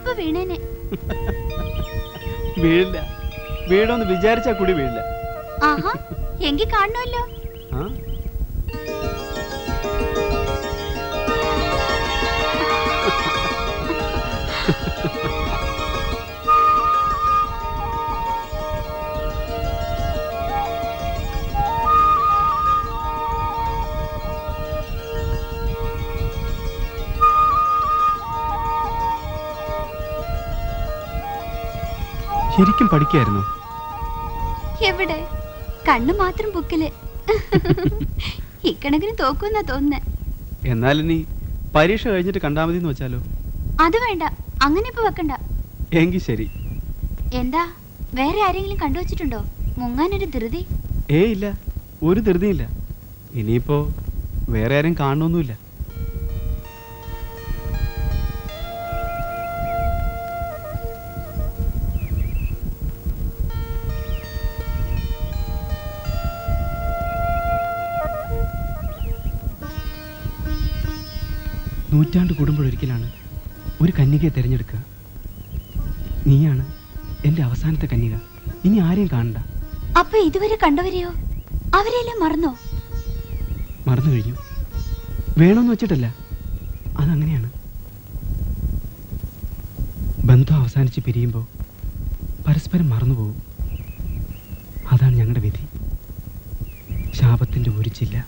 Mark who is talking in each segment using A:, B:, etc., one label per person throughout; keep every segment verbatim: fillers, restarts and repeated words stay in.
A: ഇപ്പൊ വീണേനെ.
B: വീഴില്ല. വീടൊന്ന് വിചാരിച്ചാ കൂടി വീഴില്ല.
A: ആഹാ, എങ്കിൽ കാണണമല്ലോ.
B: ശരിക്കും പഠിക്കായിരുന്നു?
A: എവിടെ, കണ്ണു മാത്രം ബുക്കില്. ഇക്കണക്കിന് തോക്കുന്നാ തോന്നുന്നേ.
B: എന്നാൽ നീ പരീക്ഷ കഴിഞ്ഞിട്ട് കണ്ടാ മതി എന്ന് വെച്ചാലോ?
A: അത് വേണ്ട, അങ്ങനെ ഇപ്പൊ വെക്കണ്ട.
B: എങ്കിൽ ശരി.
A: എന്താ, വേറെ ആരെങ്കിലും കണ്ടുവച്ചിട്ടുണ്ടോ മുങ്ങാനൊരു ധൃതി?
B: ഏ ഇല്ല, ഒരു ധൃതിയില്ല. ഇനിയിപ്പോ വേറെ ആരും കാണണമെന്നില്ല. നൂറ്റാണ്ട് കൂടുമ്പോഴൊരിക്കലാണ് ഒരു കന്യകയെ തിരഞ്ഞെടുക്കുക. നീയാണ് എൻ്റെ അവസാനത്തെ കന്യക. ഇനി ആരെയും കാണണ്ട.
A: അപ്പൊ ഇതുവരെ കണ്ടവരെയോ? അവരെല്ലാം മറന്നോ?
B: മറന്നു കഴിഞ്ഞു. വേണമെന്ന് വെച്ചിട്ടല്ല, അതങ്ങനെയാണ്. ബന്ധം അവസാനിച്ച് പിരിയുമ്പോൾ പരസ്പരം മറന്നുപോകും. അതാണ് ഞങ്ങളുടെ വിധി. ശാപത്തിൻ്റെ ഒരു ചില്ല.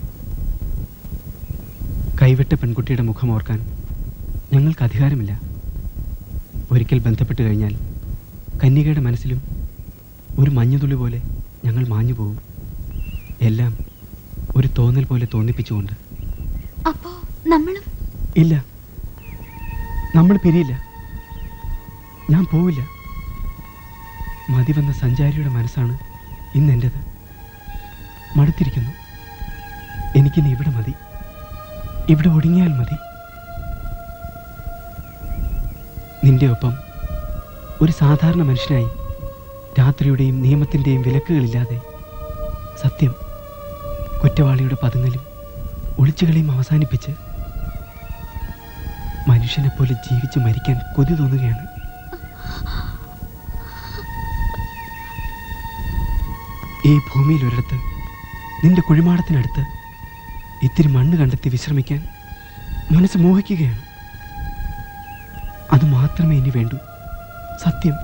B: കൈവിട്ട പെൺകുട്ടിയുടെ മുഖം ഓർക്കാൻ ഞങ്ങൾക്ക് അധികാരമില്ല. ഒരിക്കൽ ബന്ധപ്പെട്ട് കഴിഞ്ഞാൽ കന്യകയുടെ മനസ്സിലും ഒരു മഞ്ഞുതുള്ളി പോലെ ഞങ്ങൾ മാഞ്ഞു പോകും. എല്ലാം ഒരു തോന്നൽ പോലെ തോന്നിപ്പിച്ചുകൊണ്ട്.
A: അപ്പോ നമ്മളും?
B: ഇല്ല, നമ്മൾ പിരിയില്ല. ഞാൻ പോവില്ല. മതി വന്ന സഞ്ചാരിയുടെ മനസ്സാണ് ഇന്ന് എൻ്റെത്. മടുത്തിരിക്കുന്നു. എനിക്കിന്ന് ഇവിടെ മതി. ഇവിടെ ഒടുങ്ങിയാൽ മതി. നിന്റെ ഒപ്പം ഒരു സാധാരണ മനുഷ്യനായി, രാത്രിയുടെയും നിയമത്തിൻ്റെയും വിലക്കുകളില്ലാതെ, സത്യം കുറ്റവാളിയുടെ പതുങ്ങലും ഒളിച്ചുകളിയും അവസാനിപ്പിച്ച് മനുഷ്യനെപ്പോലെ ജീവിച്ച് മരിക്കാൻ കൊതി തോന്നുകയാണ്. ഈ ഭൂമിയിൽ ഒരിടത്ത്, നിന്റെ കുഴിമാടത്തിനടുത്ത് ഇത്തിരി മണ്ണ് കണ്ടെത്തി വിശ്രമിക്കാൻ മനസ്സ് മോഹിക്കുകയാണ്. അത് മാത്രമേ ഇനി വേണ്ടൂ. സത്യം.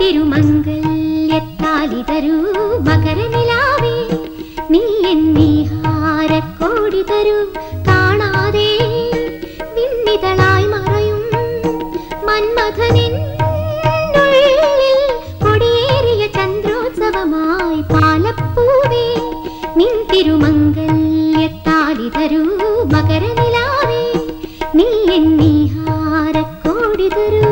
C: തിരുമംഗല്യത്താലി തരൂ മകരനിലാവേ, നീ എന്നീഹാരക്കോടി തരൂ കാണാതെ വിണ്ണിതളായി മറയും മന്മഥനെന്നുള്ളിൽ കൊടിയേറിയ ചന്ദ്രോത്സവമായി പാലപ്പൂവേ, നിൻ തിരുമംഗല്യത്താലി തരൂ മകരനിലാവേ, നീ എന്നീഹാരക്കോടി തരൂ.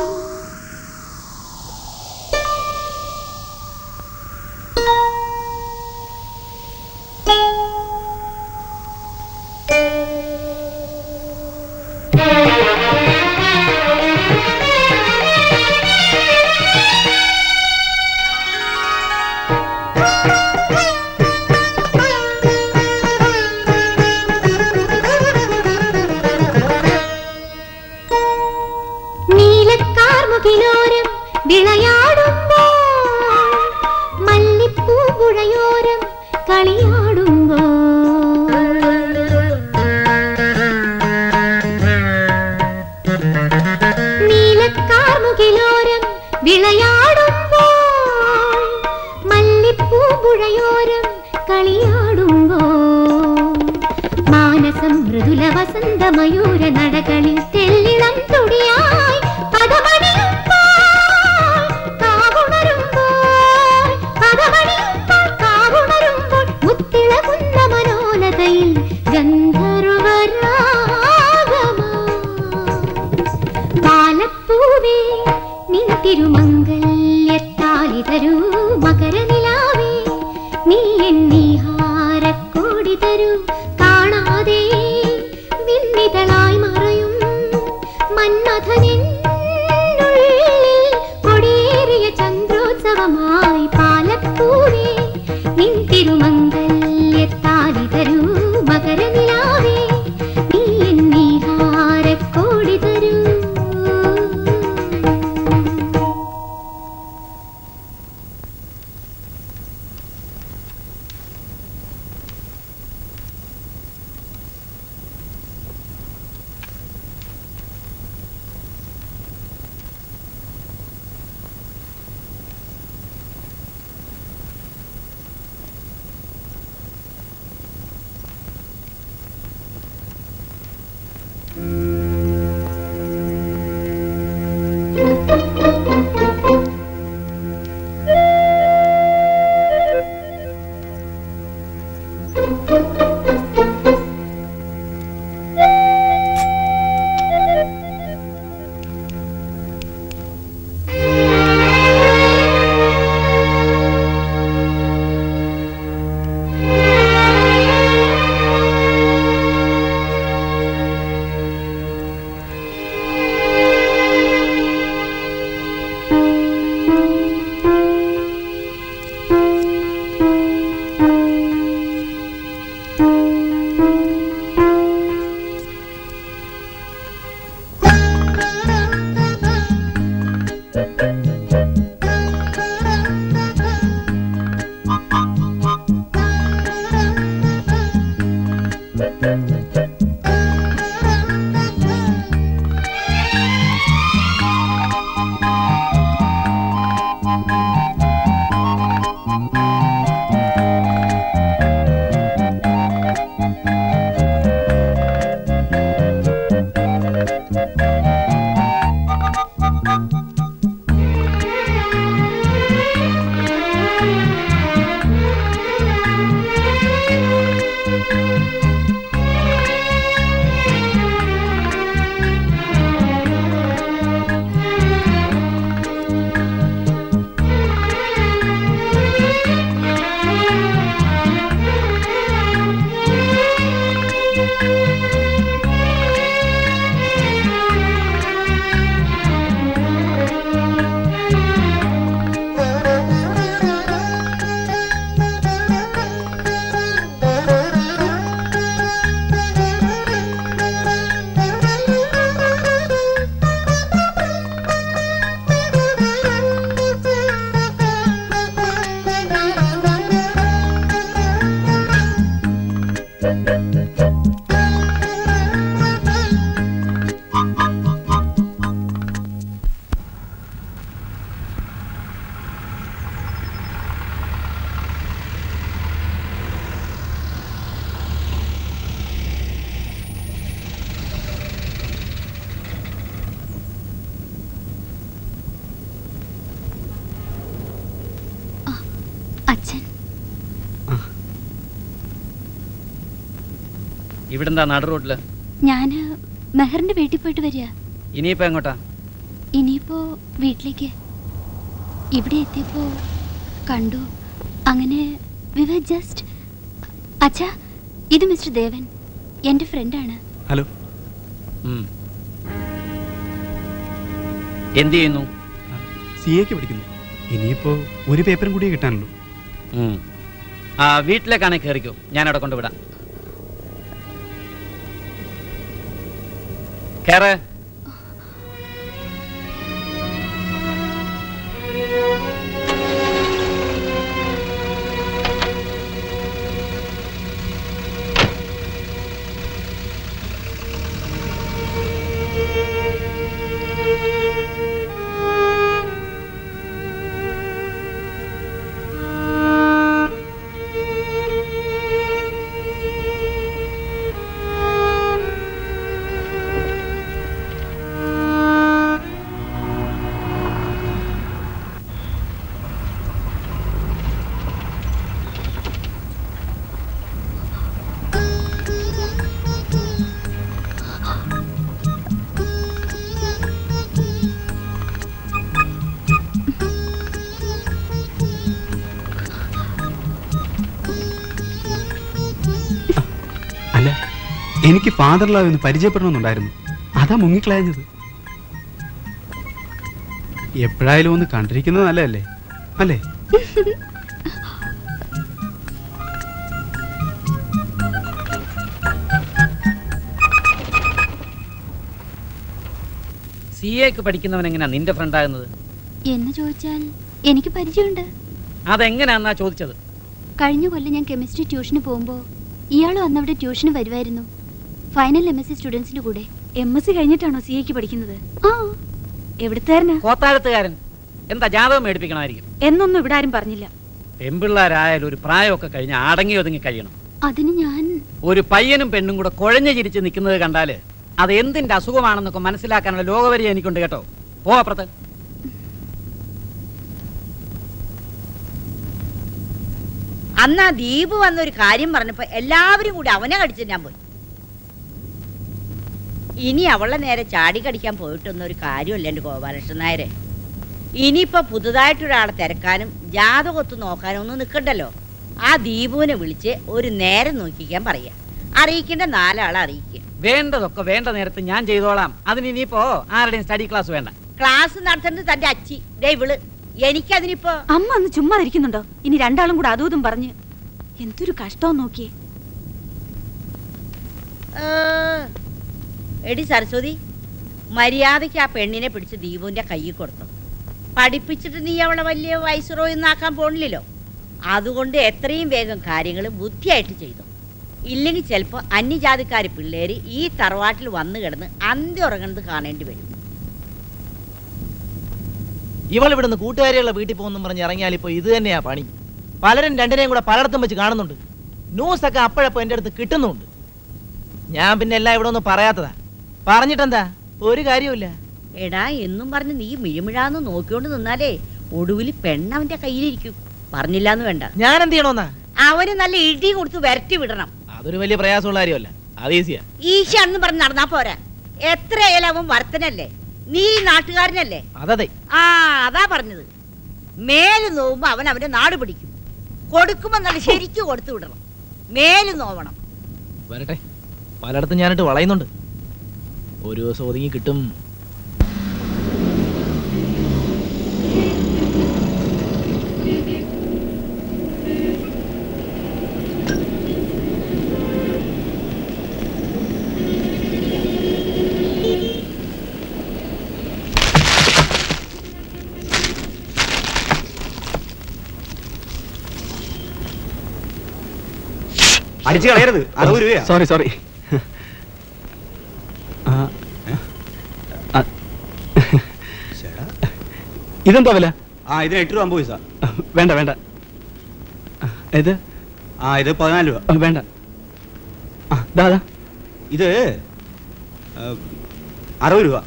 C: നീലക്കാർമുകിലോരം വിളയാടുമ്പോൾ മല്ലിപ്പൂമ്പുഴയോരം കളിയാടുമ്പോൾ നീലക്കാർമുകിലോരം വിളയാടുമ്പോൾ മല്ലിപ്പൂമ്പുഴയോരം കളിയാടുമ്പോൾ മാനസം മൃദുല വസന്ത മയൂര നടകളിൽ തെല്ലിളം തുടിയായി പദമണിയുമ്പോൾ കാവുണരുമ്പോൾ പദമണിയുമ്പോൾ കാവുണരുമ്പോൾ മുത്തിളകുന്ന മനോലതയിൽ ഗന്ധർവരാഗമാ പാലപ്പൂവേ, നിൻ തിരുമംഗല്യത്താലി തരൂ മകരനിലാവേ, നീ എന്നീഹാരക്കോടി തരൂ കാണാതെ വിണ്ണിതളായി മറയും മന്മഥനെന്നുള്ളിൽ കൊടിയേറിയ ചന്ദ്രോത്സവമായി പാലപ്പൂവേ, നിൻ തിരുമംഗല്യത്താലി തരൂ മകരനിലാവേ, നീ എന്നീഹാരക്കോടി തരൂ.
D: ഇവിടെന്താ നാട് റോഡില്?
A: ഞാന് മെഹറിന്റെ വീട്ടിൽ പോയിട്ട് വരിക.
D: ഇനിയിപ്പോ എങ്ങോട്ടാ?
A: ഇനിയിപ്പോ വീട്ടിലേക്ക്. ഇവിടെ എത്തിയപ്പോ കണ്ടു. അങ്ങനെ വി വർ ജസ്റ്റ്. അച്ഛാ, ഇത് മിസ്റ്റർ ദേവൻ, എന്റെ ഫ്രണ്ടാണ്.
B: ഹലോ.
D: എന്ത് ചെയ്യുന്നു?
B: സി എക്ക് പഠിക്കുന്നു. ഇനിയിപ്പോ ഒരു പേപ്പറും കൂടി കിട്ടാനുള്ളൂ.
D: ആ വീട്ടിലേക്കാണെ കയറിക്കോ, ഞാൻ അവിടെ കൊണ്ടുവിടാം. കേറ്.
B: എനിക്ക് ഫാദർ ലവ് ഒന്ന് പരിചയപ്പെടണമെന്നുണ്ടായിരുന്നു. അതാ മുങ്ങിക്കളഞ്ഞത്. എപ്പോഴായാലും ഒന്ന് കണ്ടിരിക്കുന്നത് നല്ലതല്ലേ അല്ലേ?
D: സി എക്ക് പഠിക്കുന്നവൻ എങ്ങനെയാ നിന്റെ ഫ്രണ്ട് ആകുന്നത്
A: എന്ന് ചോദിച്ചാൽ എനിക്ക് പരിചയമുണ്ട്.
D: അതെങ്ങനെയാന്നാ ചോദിച്ചത്?
A: കഴിഞ്ഞ കൊല്ലം ഞാൻ കെമിസ്ട്രി ട്യൂഷന് പോകുമ്പോ ഇയാളും അന്നവിടെ ട്യൂഷന് വരുമായിരുന്നു. ഫൈനൽ എം എസ് സി സ്റ്റുഡൻസിന്റെ കൂടെ.
E: എം എസ് സി കഴിഞ്ഞിട്ടാണോ സി എക്ക് പഠിക്കുന്നത്?
A: ആ.
E: എവിടുത്തേരനാ?
D: കോത്താഴത്തുകാരൻ. എന്താ ജാതകം മേടിപ്പിക്കണമായിരിക്കും.
E: എന്നൊന്നും ഇവിടെ ആരും പറഞ്ഞില്ല.
D: പെൺപിള്ളേരായാലും ഒരു പ്രായമൊക്കെ കഴിഞ്ഞ് അടങ്ങി ഒതുങ്ങി കഴിയണം.
A: അതിന് ഞാൻ
D: ഒരു പയ്യനും പെണ്ണും കൂടെ കുഴഞ്ഞു ചിരിച്ച് നിൽക്കുന്നത് കണ്ടാല് അത് എന്തിന്റെ അസുഖമാണെന്നൊക്കെ മനസ്സിലാക്കാനുള്ള ലോകവരിയ എനിക്കുണ്ട് കേട്ടോ. പോ അപ്പുറത്ത്.
F: അന്ന് ആ ദീപ് വന്നൊരു കാര്യം പറഞ്ഞപ്പോ എല്ലാവരും കൂടി അവനെ കടിച്ചു ഞാൻ പോയി. ഇനി അവളെ നേരെ ചാടി കടിക്കാൻ പോയിട്ടൊന്നും ഒരു കാര്യമല്ല എൻ്റെ ഗോപാലകൃഷ്ണൻ നായരെ. ഇനിയിപ്പോ പുതുതായിട്ടൊരാളെ തിരക്കാനും ജാതകൊത്ത് നോക്കാനും ഒന്നും നിൽക്കണ്ടല്ലോ. ആ ദീപുവിനെ വിളിച്ച് ഒരു നേരം നോക്കിക്കാൻ പറയാ. അറിയിക്കേണ്ട നാലാളെ അറിയിക്കുക.
D: വേണ്ടതൊക്കെ വേണ്ട നേരത്ത് ഞാൻ ചെയ്തോളാം. അതിന് ഇനിയിപ്പോ ആരുടെയും സ്റ്റഡി ക്ലാസ് വേണ്ട.
F: ക്ലാസ് നടത്തേണ്ടത് തന്റെ അച്ചി ദേ ഇവള്. എനിക്കതിനിപ്പോ
E: അമ്മ ഒന്ന് ചുമ്മാ ഇരിക്കുന്നുണ്ടോ? ഇനി രണ്ടാളും കൂടെ അതും ഇതും പറഞ്ഞ് എന്തൊരു കഷ്ടം നോക്കിയേ.
F: എടി സരസ്വതി, മര്യാദയ്ക്ക് ആ പെണ്ണിനെ പിടിച്ച് ദീപുവിന്റെ കയ്യിൽ കൊടുത്തു. പഠിപ്പിച്ചിട്ട് നീ അവളെ വലിയ വയസ്സുറോയിന്നാക്കാൻ പോണില്ലല്ലോ. അതുകൊണ്ട് എത്രയും വേഗം കാര്യങ്ങൾ ബുദ്ധിയായിട്ട് ചെയ്തു. ഇല്ലെങ്കിൽ ചിലപ്പോ അന്യജാതിക്കാരി പിള്ളേര് ഈ തറവാട്ടിൽ വന്നു കിടന്ന് അന്തി ഉറങ്ങുന്നത് കാണേണ്ടി വരും.
G: ഇവൾ ഇവിടുന്ന് കൂട്ടുകാരികളുടെ വീട്ടിൽ പോകുന്നു പറഞ്ഞ് ഇറങ്ങിയാൽ ഇപ്പൊ ഇത് തന്നെയാ പണി. പലരും രണ്ടിനെയും കൂടെ പലയിടത്തും വെച്ച് കാണുന്നുണ്ട്. ന്യൂസൊക്കെ അപ്പോഴപ്പോ എൻ്റെ അടുത്ത് കിട്ടുന്നുണ്ട്. ഞാൻ പിന്നെ എല്ലാം ഇവിടെ ഒന്നും പറയാത്തതാ. പറഞ്ഞിട്ടെന്താ ഒരു കാര്യമില്ല.
F: എടാ എന്നും പറഞ്ഞ് നീ മിഴിമിഴാന്ന് നോക്കിക്കൊണ്ട് നിന്നാലേ ഒടുവിൽ പെണ്ണവന്റെ കയ്യിലിരിക്കും. പറഞ്ഞില്ലാന്ന് വേണ്ട.
G: ഞാൻ എന്ത് ചെയ്യണോന്നാ?
F: അവന് നല്ല ഇടി കൊടുത്ത് വരട്ടി വിടണം.
G: അതൊരു വലിയ പ്രയാസമുള്ള കാര്യമല്ല. അത് ഈസിയാ.
F: ഈശാന്ന് പറഞ്ഞ് നടന്നാ പോരാ. എത്രയായാലും അവൻ വർത്തനല്ലേ, നീ നാട്ടുകാരനല്ലേ?
G: അതെ.
F: ആ അതാ പറഞ്ഞത്. മേല് നോവുമ്പോ അവൻ അവന്റെ നാട് പിടിക്കും. കൊടുക്കുമ്പോ നല്ല ശരിക്കും കൊടുത്തു വിടണം. മേല് നോവണം.
G: വരട്ടെ, പലയിടത്തും ഞാനിട്ട് വളയുന്നുണ്ട്. ഒരു ദിവസം ഒതുങ്ങി കിട്ടും.
B: അടിച്ചു കളയരുത്. അറുപത് രൂപ. Sorry sorry. ഇതെന്താ വില? ആ ഇതിന് എട്ട് രൂപ അമ്പത് പൈസ. വേണ്ട വേണ്ട. ഇത് ആ ഇത് പതിനാല് രൂപ. വേണ്ട. ആ ദാദാ ഇത് അറുപത് രൂപ.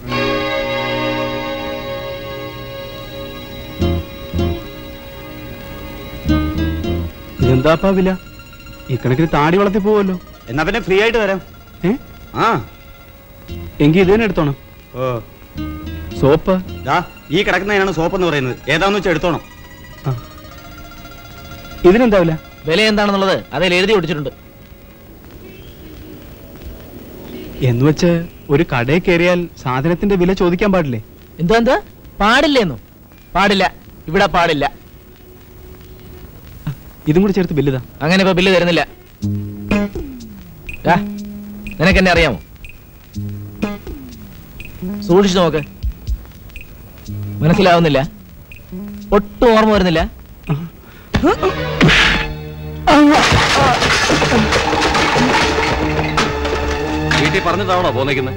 B: ഇതെന്താപ്പാ വില? ഈ കണക്കിന് താടി വളർത്തി പോവല്ലോ. എന്നാ പിന്നെ ഫ്രീ ആയിട്ട് തരാം.
H: ആ
B: എങ്കിൽ ഇതിനെ എടുത്തോണം.
H: ഓ
B: സോപ്പ്
H: ദാ ഈ കിടക്കുന്നതിനാണ് സോപ്പ് എന്ന് പറയുന്നത്. ഏതാന്ന് വെച്ചാൽ എടുത്തോണം.
B: ഇതിനെന്താവില്ല?
G: വില എന്താണെന്നുള്ളത് അതിൽ എഴുതി ഒടിച്ചിട്ടുണ്ട്.
B: എന്ന് വെച്ച് ഒരു കടയിൽ കയറിയാൽ സാധനത്തിന്റെ വില ചോദിക്കാൻ പാടില്ലേ?
G: എന്താ എന്താ പാടില്ലേന്നു? പാടില്ല, ഇവിടെ പാടില്ല.
B: ഇതും കൂടി ചേർത്ത് ബില്ലുതാ.
G: അങ്ങനെ ഇപ്പൊ ബില്ല് തരുന്നില്ല. നിനക്കെന്നെ അറിയാമോ? സൂക്ഷിച്ചു നോക്ക്. മനസ്സിലാവുന്നില്ല? ഒട്ടും ഓർമ്മ വരുന്നില്ല?
H: വീട്ടിൽ പറഞ്ഞിട്ടാണോ പോന്നേക്കുന്നത്?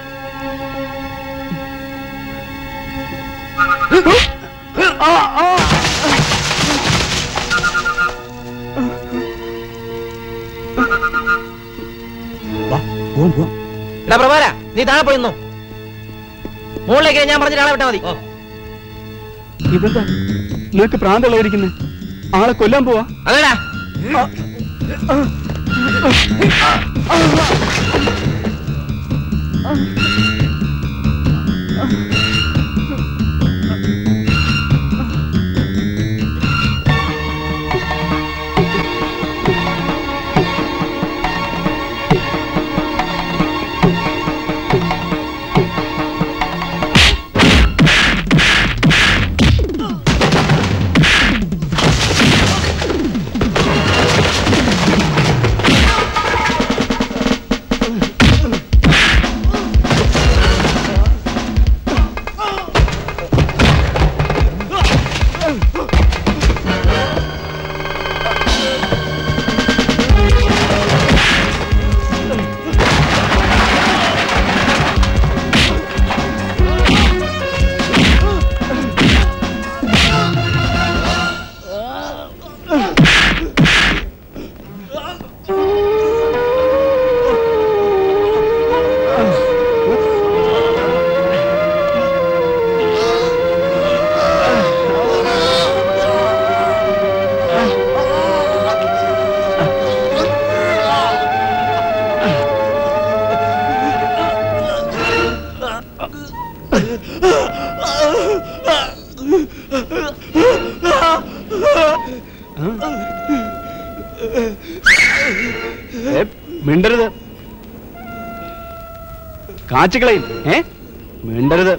G: എടാ പ്രഭാര, നീ താഴെ പോയിന്നോ. മുകളിലേക്ക് ഞാൻ പറഞ്ഞിട്ട് ആളെ വിട്ടാ മതി.
B: ഇതെന്താ നിനക്ക് പ്രാന്തമുള്ളവരിക്കുന്നത്? ആളെ കൊല്ലാൻ പോവാ?
G: അതേടാ.
B: മിണ്ടരുത്, കാച്ചുകളയും. ഏ മിണ്ടരുത്.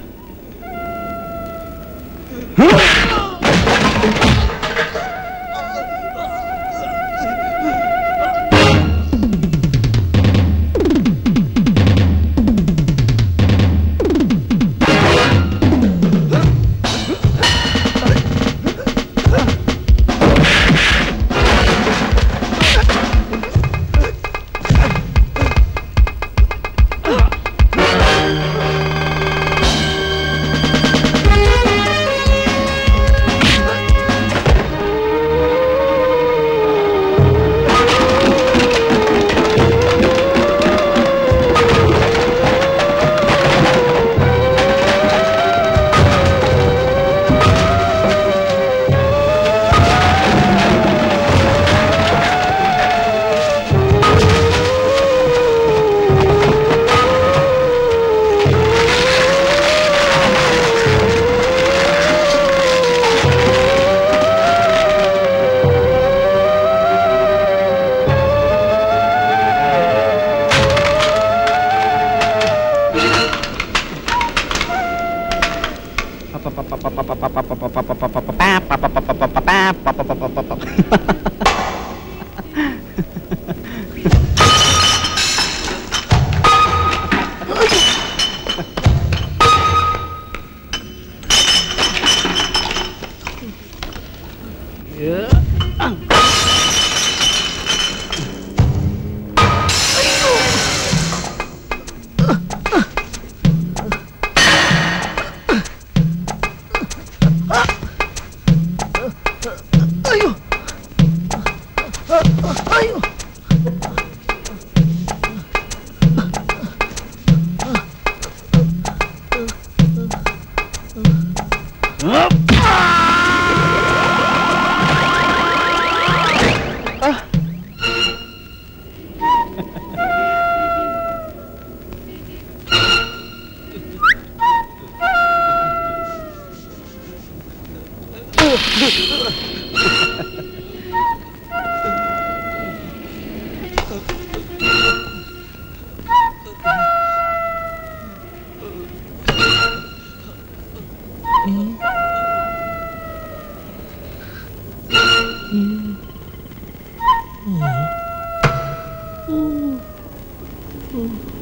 G: Oh.